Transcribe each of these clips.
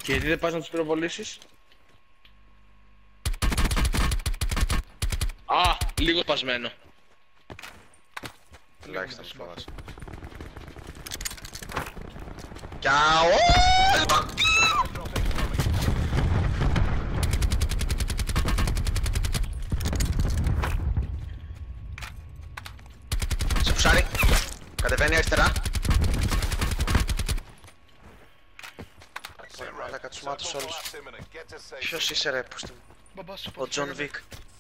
Και γιατί δεν πας να τους πυροβολήσεις? Α, λίγο σπασμένο. Τουλάχιστον φοβάσαι. Καώ! Σε πουσάρι. Κατεβαίνει αριστερά. Μαλάκα τους μάτους όλους. Ποιος είσαι ρε, πούς του... Ο Τζον Βικ.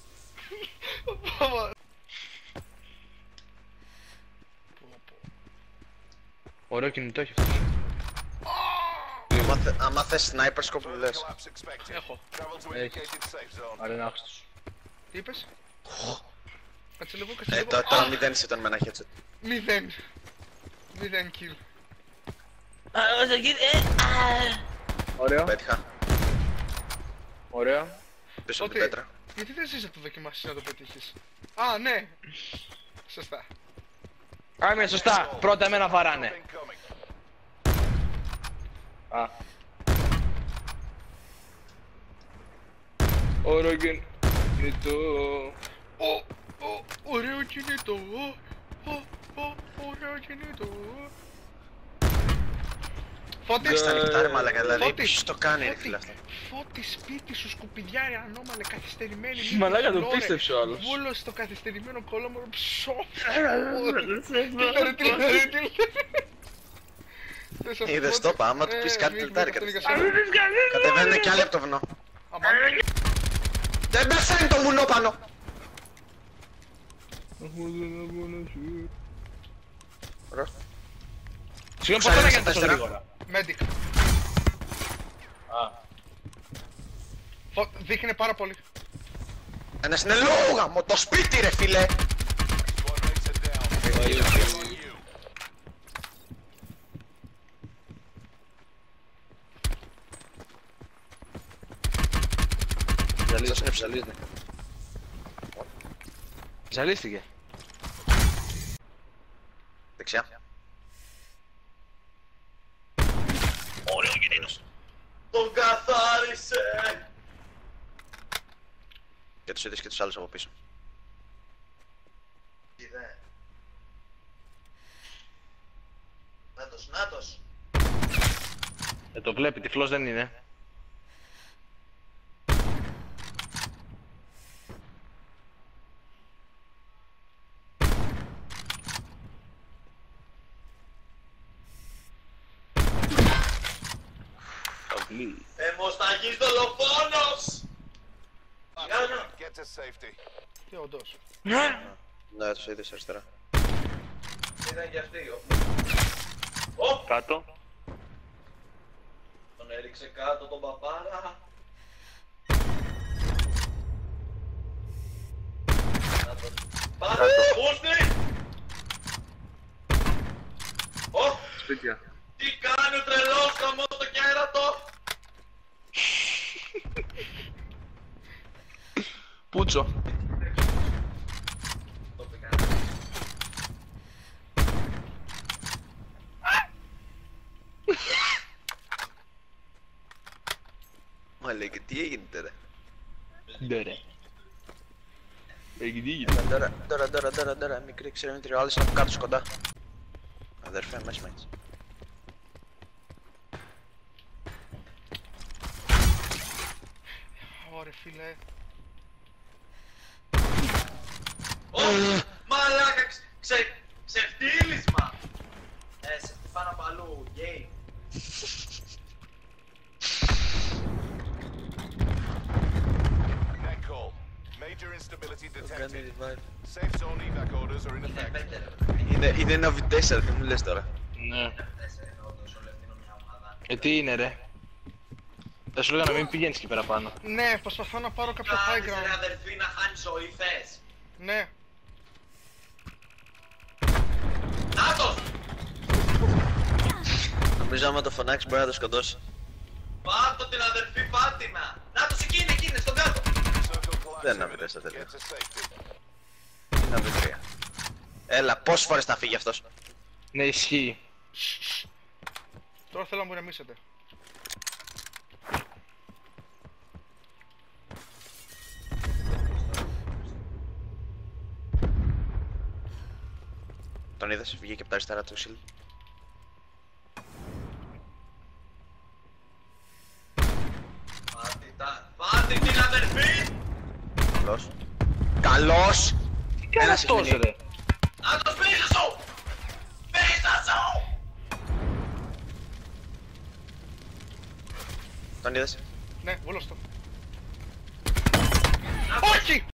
Ωραίο κινητό έχει αυτός. Άμα θες sniper scope μου λες. Έχω. Έχεις. Άρα είναι άχστος. Τι είπες? Κάτσε λίγο, κάτσε λίγο. Τώρα μηδέν ήταν με ένα headset. 0 kill. Ωραίο. Πέτυχα. Ωραίο. Πίσω από την Ότι, πέτρα. γιατί δεν ζεις να το δοκιμάσεις να το πετύχεις? Α, ναι. Σωστά. Άμε, σωστά. Πρώτα εμένα βαράνε. Α. Ωραίο κινητό. Ωραίο κινητό. Ωραίο κινητό. Φώτη, Έχεις τα ανοιχτά ρε μαλάκα, δηλαδή Φώτη, ποιος το κάνει ρε Φώτη, φίλε αυτό. Φώτη, σπίτι σου, σκουπιδιάρι, ανώμαλε, καθυστερημένη. Μαλάκα, το πίστεψε ο άλλος. Βούλος στο καθυστερημένο κολόμορο ψώ. Είδες το είπα, άμα του πεις κάτι τυλτάρει κατεβαίνουν κι άλλοι από το βουνό. Δεν πεθαίνει το βουνό πάνω! Ωραίο. Συγγνώμη, πώς θα έκανε τόσο γρήγορα? Medic. Δείχνει πάρα πολύ. Ένας είναι λόγα μου, το σπίτι ρε φίλε! Αυτός είναι ψαλίδι. Ζαλίστηκε. Δεξιά. Ωραίο κινήτος. Τον καθάρισε! Και τους είδες και τους άλλους από πίσω. Είδε. Νάτος, νάτος. Το βλέπει, τυφλός δεν είναι. Αιμοσταγής δολοφόνος! Και όντως. Ναι, τους είδες αριστερά. Ήταν και αυτοί. Κάτω. Τον έριξε κάτω τον παπάρα. Πάμε! Πούστη! Σπίτια. Τι κάνει ο τρελός χαμό στο κέρατο! Πούτσο. Το πήγα. Μα λέει και τι έγινε τώρα. Ναι ρε. Έγινε. Τώρα, μικρή ξερεμήτρη, ο άλλος είναι από κάτω σου κοντά. Αδερφέ, μέσα με έτσι. Ωραία φίλε. Μαλάκα, ξεφτύλισμα! Σε χτυπάνε από αλλού, γκέι. Είναι ένα V4, τι μου λες τώρα. Ναι. Τι είναι ρε. Θα σου λέγα να μην πηγαίνεις εκεί πέρα πάνω. Ναι, προσπαθώ να πάρω κάποιο high Κάνεις ρε ground. αδερφή να χάνεις ζωή, θες. Ναι. Νάτος! Νομίζω άμα το φωνάξει μπορεί να το σκοτώσει. Πάρτο την αδερφή Φάτινα! Νάτος εκεί είναι, στον κάτω! Δεν είναι να στα τέλεια. Είναι V3. Έλα, πόσες φορές θα φύγει αυτός. Ναι, ισχύει. Τώρα θέλω να μου ηρεμήσετε. Τον είδες, βγήκε από τα αριστερά του shield. Πάτε την αδερφή! Καλός. Καλός! Τι κάνει αυτός ρε. Να το πίσω σου! Πίσω σου! Τον είδες. Ναι, βούλος το. Να το Όχι!